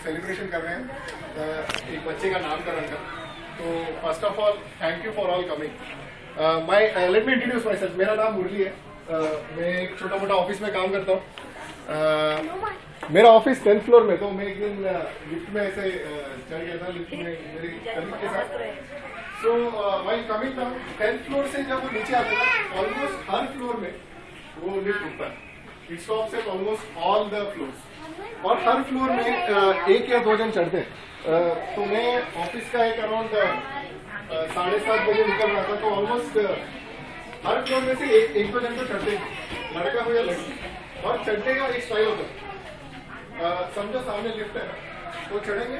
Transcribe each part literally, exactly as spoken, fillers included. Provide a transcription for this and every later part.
Celebration कर रहे हैं एक बच्चे का नामकरण का। तो first of all thank you for all coming. My let me introduce myself. मेरा नाम मुरली है। uh, मैं एक छोटा मोटा ऑफिस में काम करता हूँ। uh, मेरा ऑफिस टेंथ फ्लोर में, तो मैं एक दिन लिफ्ट में ऐसे चढ़ गया था लिफ्ट में मेरे कलीग के साथ। So while coming down tenth floor से जब वो नीचे आते हैं ऑलमोस्ट हर फ्लोर में वो लिफ्ट रुकता है। It stops at almost all the floors और हर फ्लोर में uh, एक या दो जन चढ़ते हैं। uh, तो मैं ऑफिस का एक अराउंड साढ़े सात बजे निकल रहा था, तो ऑलमोस्ट हर फ्लोर में से एक, एक दो जन तो चढ़ते हैं, लड़का हो या लड़की। और चढ़ने का एक स्टाइल होता है। Uh, समझो सामने लिफ्ट है, तो चढ़ेंगे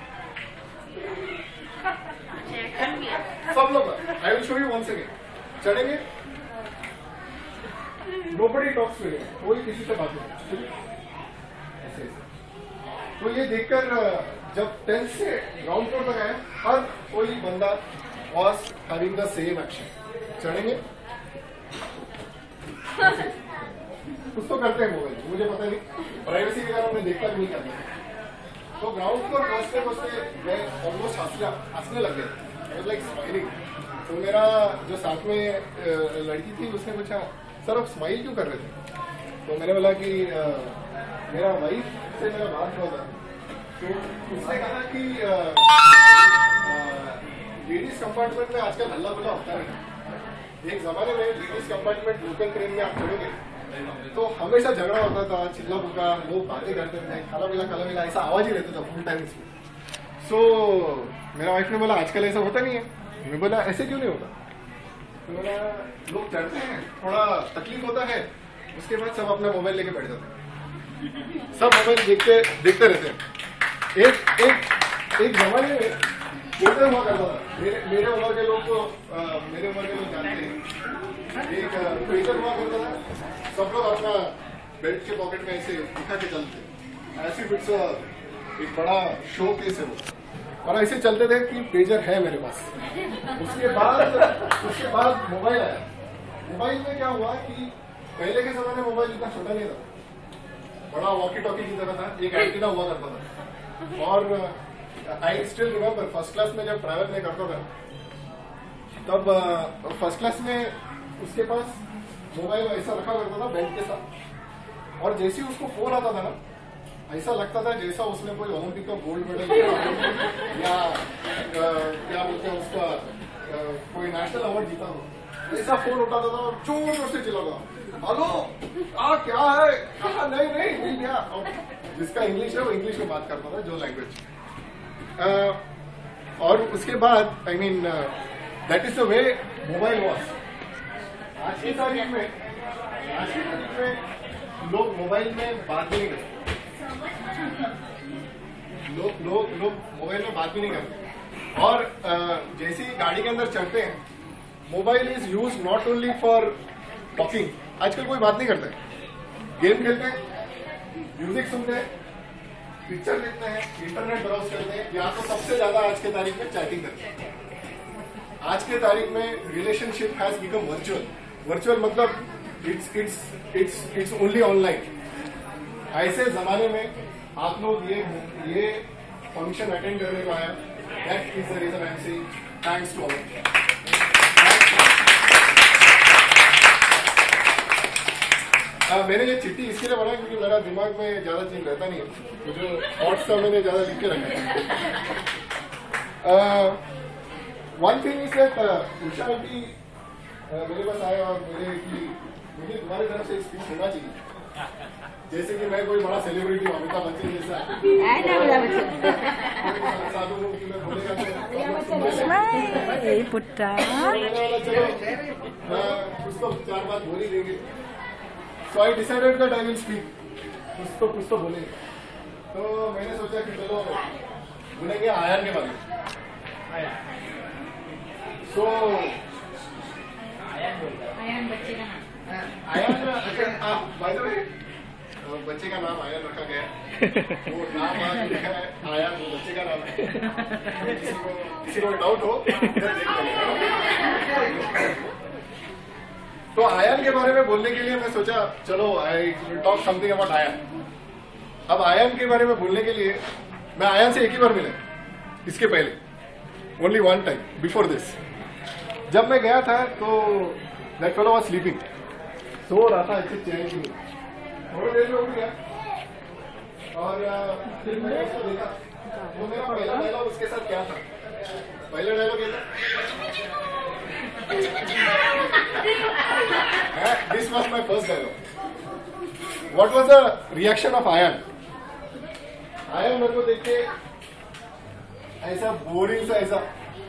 सब लोग। I will show you one second. चढ़ेंगे, नोबडी टॉक्स टू हिम, कोई किसी से बात नहीं। ऐसे ऐसे तो ये देखकर जब टेंथ से ग्राउंड फ्लोर तक आए, हर कोई बंदा was having the same action. चढ़ेंगे, कुछ तो करते हैं मोबाइल, मुझे पता नहीं, प्राइवेसी के कारण मैं देखता भी नहीं करता। तो ग्राउंड फ्लोर पहुंचते पहुंचते मैं ऑलमोस्ट हंसने लग गया, लाइक स्माइलिंग। तो मेरा जो साथ में लड़की थी उसने पूछा, सर आप स्माइल क्यों कर रहे थे? तो मैंने बोला कि आ, मेरा वाइफ से मेरा बात हुआ था। तो उसने कहा कि लेडीज कंपार्टमेंट में आजकल हल्ला गुल्ला होता नहीं। एक जमाने में लेडीज कंपार्टमेंट लोकल ट्रेन में आप चढ़ोगे तो हमेशा झगड़ा होता था, चिल्ला पुका, लोग बातें करते थे, खाला मिला खाला मिला ऐसा आवाज ही रहता था फुल टाइम इसमें। सो मेरा वाइफ ने बोला आजकल ऐसा होता नहीं है। मैं बोला ऐसे क्यों नहीं होता? तो बोला लोग चढ़ते हैं, थोड़ा तकलीफ होता है, उसके बाद सब अपना मोबाइल लेके बैठ जाते हैं, सब मोबाइल देखते देखते रहते हैं। एक एक एक जमाने में ट्विटर हुआ करता था, मेरे मेरे उम्र के लोग को मेरे उम्र के लोग जानते हैं। एक ट्विटर हुआ करता था, सब लोग अपना बेल्ट के पॉकेट में ऐसे दिखा के चलते, ऐसे फिट्स एक बड़ा शो केस है वो, और ऐसे चलते थे कि पेजर है मेरे पास। उसके बाद उसके बाद मोबाइल आया। मोबाइल में क्या हुआ कि पहले के जमाने में मोबाइल इतना छोटा नहीं था, बड़ा वॉकी टॉकी की तरह था, एक एंटीना हुआ करता था। और I still remember first class में जब ट्रैवल में करता था, तब फर्स्ट क्लास में उसके पास मोबाइल ऐसा रखा करता था बेल्ट के साथ, और जैसे ही उसको फोन आता था ना, ऐसा लगता था जैसा उसने कोई ओलंपिक का गोल्ड मेडल या क्या बोलते हैं उसका आ, कोई नेशनल अवार्ड जीता हो। ऐसा फोन उठाता था और जोर जोर से चिल्लाता, हेलो आ क्या है, कहा नहीं नहीं मिल गया। जिसका इंग्लिश है वो इंग्लिश में बात करता था, जो लैंग्वेज। और उसके बाद I mean that is the way mobile was. आज की तारीख में आज की तारीख में लोग मोबाइल में बात भी नहीं करते, लोग लोग लोग मोबाइल में बात भी नहीं करते। और uh, जैसे ही गाड़ी के अंदर चढ़ते हैं, mobile is use not only for talking. आजकल कोई बात नहीं करता है, गेम खेलते हैं, म्यूजिक सुनते हैं, पिक्चर देखते हैं, इंटरनेट ब्राउज करते हैं, या तो सबसे ज्यादा आज के तारीख में चैटिंग करते हैं। आज के तारीख में relationship has become virtual. Virtual मतलब it's it's it's it's only online. ऐसे जमाने में आप लोग ये ये फंक्शन अटेंड करने को आया, that is the reason I am saying thanks to all. मैंने ये चिट्ठी इसके लिए बनाया क्योंकि मेरा दिमाग में ज्यादा चीज रहता नहीं है, तो जो थॉट्स था मैंने ज्यादा लिख के रखा। One thing is that Usha aunty मेरे पास आए और बोले कि मुझे तुम्हारी तरफ से स्पीच होना चाहिए, जैसे कि मैं कोई बड़ा सेलिब्रिटी हूँ, अमिताभ बच्चन जैसा। कुछ तो चार बात बोल ही देंगे। So I decided that I will speak, कुछ तो कुछ तो बोलेंगे। तो मैंने सोचा कि चलो बोलेंगे आयन के बारे में। सो आयन बच्चे का नाम, आयन बाय द वे बच्चे का नाम आयन रखा गया है। वो नाम आज लिखा है आयन, वो बच्चे का नाम है। किसी को किसी को डाउट हो देख तो आयन के बारे में बोलने के लिए मैं सोचा चलो I will talk something about Ayan. अब आयन के बारे में बोलने के लिए मैं आयन से एक ही बार मिला, इसके पहले only one time before this. जब मैं गया था तो दैट फेलो वाज स्लीपिंग, सो रहा था अच्छे चैन की। थोड़ी देर में उठ गया और फिर मैंने उसको देखा। वो मेरा पहला डायलॉग उसके साथ क्या था? पहला डायलॉग ये था, this was my first dialogue. What was the reaction of Ayan? Ayan मेरे को देख के ऐसा बोरिंग सा ऐसा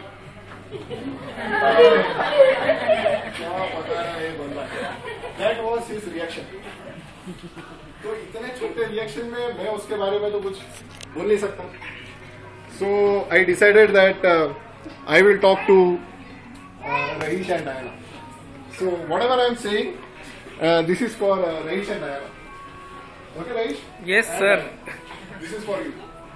क्या पता है ये बंदा। That was his reaction. तो इतने छोटे रिएक्शन में मैं उसके बारे में तो कुछ बोल नहीं सकता। So I decided that I will talk to Rahish and Diana. So whatever I am saying, this is for Rahish and Diana. Okay Rahish? Yes sir. This is for you.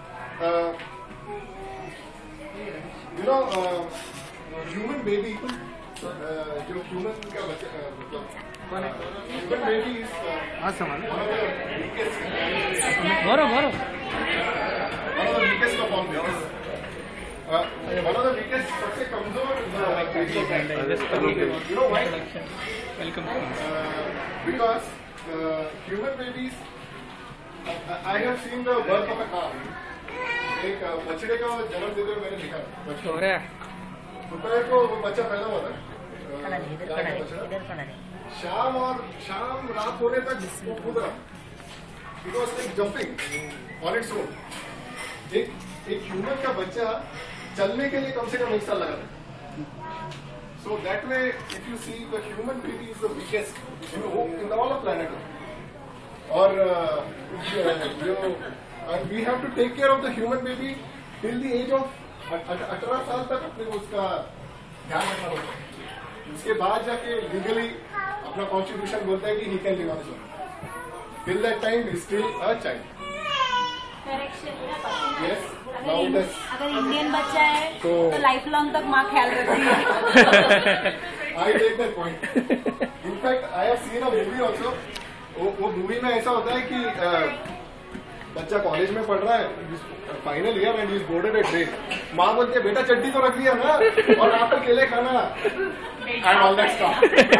You know human baby, जो human का बच्चा मतलब human baby is हाँ समझ one of the weakest, भरो भरो one of the weakest of all babies. Uh, one of the weakest, सबसे कमजोर baby. You know why? Welcome. Uh, because uh, human babies, uh, I have seen the birth of a cow. एक uh, बछड़े का जन्म देते हुए मैंने देखा बच्चा। हो रहा है दोपहर को वो बच्चा पैदा हुआ था। खड़ा नहीं, इधर खड़ा नहीं, इधर खड़ा नहीं। शाम और शाम रात होने तक वो कूद रहा, because like jumping on its own. एक एक ह्यूमन का बच्चा चलने के लिए कम से कम एक साल लगा था। So that way if you see the human baby is the weakest in in all of planet. और we have to take care of the human baby till the age of अठारह साल तक अपने को उसका ध्यान रखना होगा। उसके बाद जाके लीगली अपना कॉन्स्टिट्यूशन बोलता है कि he can live on his own. Till that time he still a child. Yes, now this अगर इंडियन बच्चा है तो तो लाइफ लॉन्ग तक माँ ख्याल रखती है। I take that point. In fact I have seen a movie also. वो मूवी में ऐसा होता है कि uh, बच्चा कॉलेज में पढ़ रहा है, final year and is boarded at train. माँ बोलती है बेटा चड्डी तो रख लिया ना, और आप अकेले खाना and all that stuff.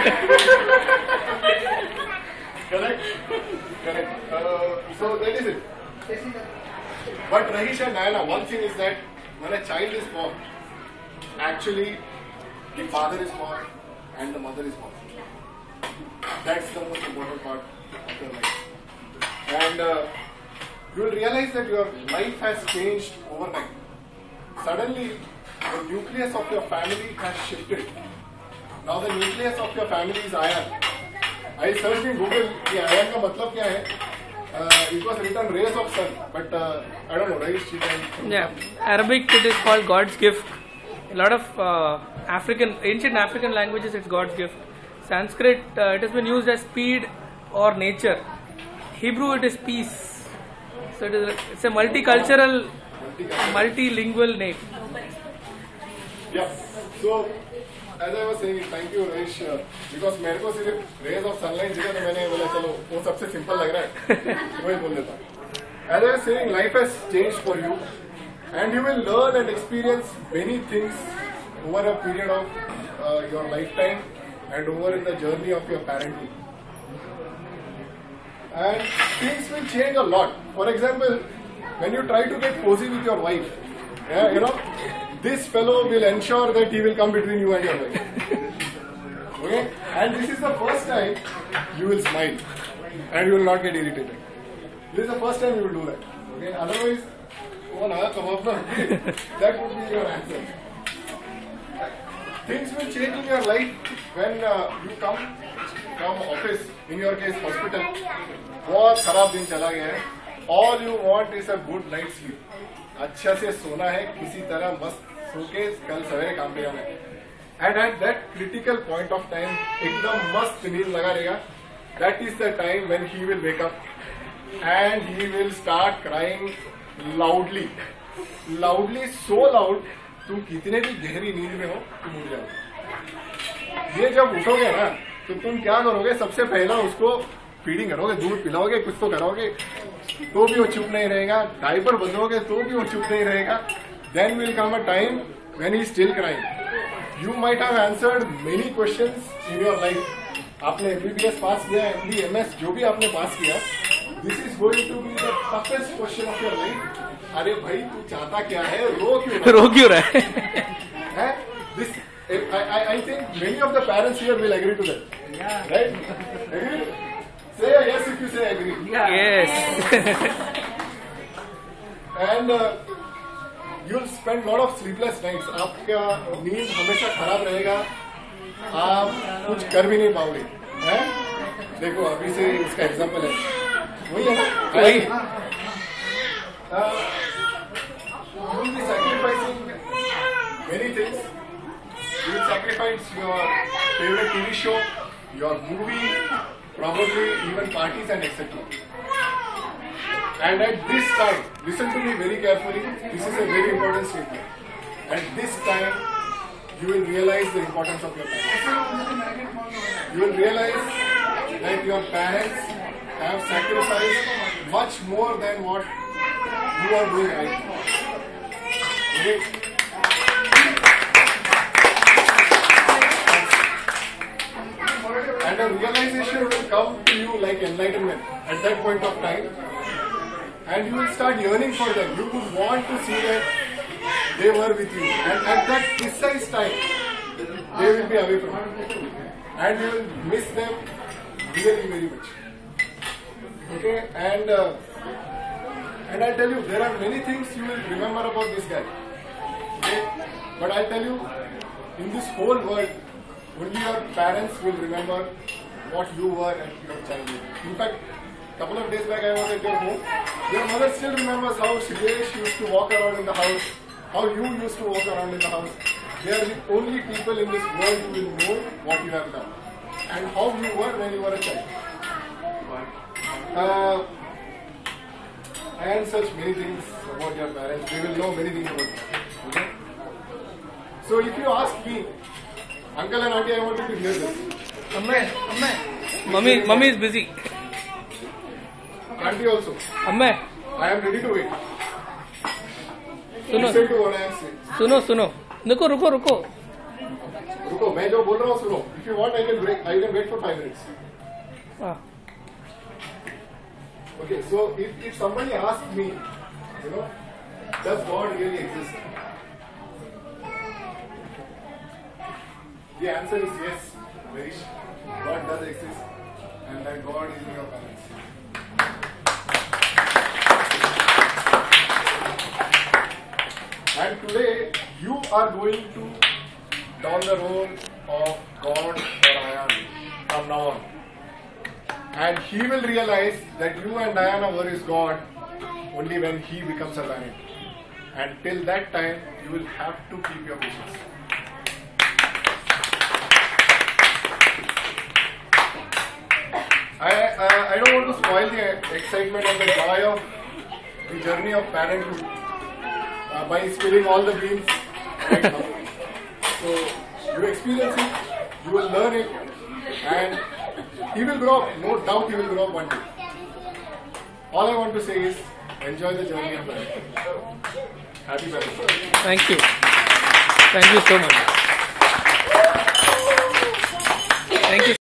Correct correct. So that is it. But Rahish and Diana, one thing is that when a child is born, actually the father is born and the mother is born. That's the most important part of your life. And uh, you will realize that your life has changed overnight. Suddenly, the nucleus of your family has shifted. Now the nucleus of your family is iron. I searched in Google कि iron का मतलब क्या है? Uh, it was written rays of sun, but uh, I don't know, right? She can. Yeah, Arabic it is called God's gift. A lot of uh, African, ancient African languages it's God's gift. Sanskrit uh, it has been used as speed or nature. Hebrew it is peace. So it is a, it's a multicultural, multilingual name. Yeah. So as I was saying, thank you Rahish, uh, because मेरे को सिर्फ rays of sunlight दिखा तो मैंने बोला चलो वो सबसे सिंपल लग रहा है, वही बोल देता। As I was saying, life has changed for you, and you will learn and experience many things over a period of uh, your lifetime and over in the journey of your parenting. And things will change a lot. For example, when you try to get cozy with your wife, yeah, you know, this fellow will ensure that he will come between you and your wife. Okay? And this is the first time you will smile and you will not get irritated. This is the first time you will do that. Okay? Otherwise, oh, nah, come up, nah. That would be your answer. Things will change in your life when uh, you come from office, in your case hospital. बहुत खराब दिन चला गया है. All you want is a good night's sleep. अच्छा से सोना है, किसी तरह मस्त सो के कल सवेरे काम पे जाना है. And at that critical point of time, एकदम मस्त नींद लगा रहेगा. That is the time when he will wake up and he will start crying loudly. Loudly, so loud, तुम कितने भी गहरी नींद में हो, तुम उठ जाओगे. ये जब उठोगे ना, तो तुम क्या करोगे? सबसे पहला उसको फीडिंग करोगे, दूध पिलाओगे, कुछ तो करोगे, तो भी वो चुप नहीं रहेगा, डायपर बदलोगे तो भी वो चुप नहीं रहेगा. Then will come a time when he is still crying. You might have answered many questions in your life. आपने M B B S पास किया, M D M S जो भी आपने पास किया, this is going to be the toughest question of your life. अरे भाई तू चाहता क्या है, रो क्यों रो क्यों रहा है? है? This I I I think many of the parents here will agree to that. Yeah. Right? Agree? Say yes if you say agree. Yes. And uh, you'll spend lot of sleepless nights. आपका नींद हमेशा खराब रहेगा. आप कुछ कर भी नहीं पाओगे. हैं? देखो अभी से इसका एग्जांपल है. वही है ना? वही. Uh, you will be sacrificing many things. You will sacrifice your favorite T V show, your movie, probably even parties and et cetera. And at this time, listen to me very carefully. This is a very important statement. At this time, you will realize the importance of your parents. You will realize that your parents have sacrificed much more than what you are doing right now. Okay? And a realization will come to you like enlightenment at that point of time, and you will start yearning for them. You would want to see that they were with you, and at that precise time, they will be away from you, and you will miss them really very much. Okay, and uh, and I tell you, there are many things you will remember about this guy. Okay, but I tell you, in this whole world, only your parents will remember what you were at your childhood. In fact, couple of days back I was at your home. Your mother still remembers how Shidesh used to walk around in the house, how you used to walk around in the house. They are the only people in this world who will know what you have done and how you were when you were a child. Uh, and such many things about your parents. They will know many things about you. Okay? So if you ask me, Uncle and Auntie, I want you to hear this. Amma, Amma. Mummy, Mummy is busy. Auntie also. Amma. I am ready to wait. सुनो Listen to what I am saying. सुनो सुनो रुको रुको रुको रुको मैं जो बोल रहा हूँ सुनो. If you want, I can break. I can wait for five minutes. हाँ. Okay, so if if somebody asks me, you know, does God really exist? The answer is yes, Varish. God does exist, and that God is in your parents. And today you are going to down the road of God for Ayan from now on. And he will realize that you and Diana were his God only when he becomes a parent. And till that time, you will have to keep your patience. I, I, I don't want to spoil the excitement and the joy of the journey of parenthood uh, by spilling all the beans right now. So, you experience it, you will learn it, and he will grow up. No doubt he will grow up one day. All I want to say is, enjoy the journey of life. Happy birthday. Thank you. Thank you so much. Thank you.